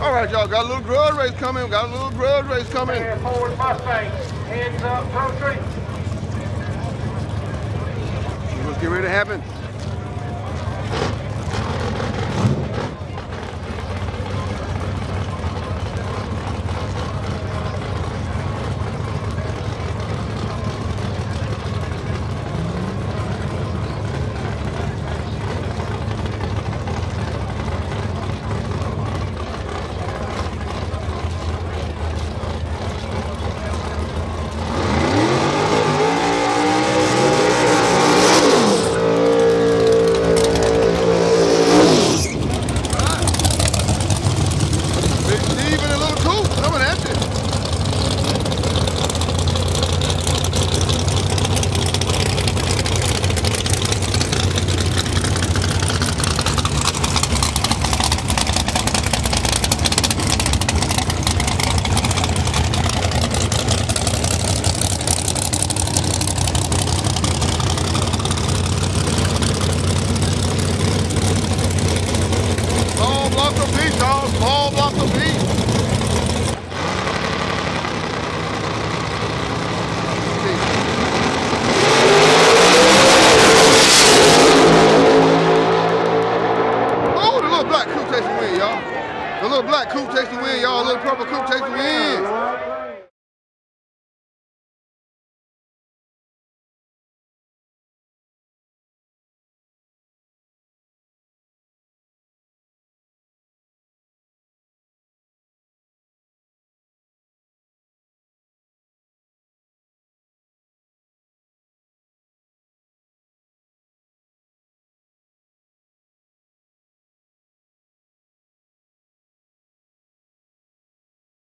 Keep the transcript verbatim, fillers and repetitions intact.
All right, y'all, got a little grudge race coming. Got a little grudge race coming. Forward Mustang, heads up, pro tree. Let's get ready to happen. Small block of beef. Oh, the little black coupe takes the win, y'all. The little black coupe takes the win, y'all. The little purple coupe takes the win.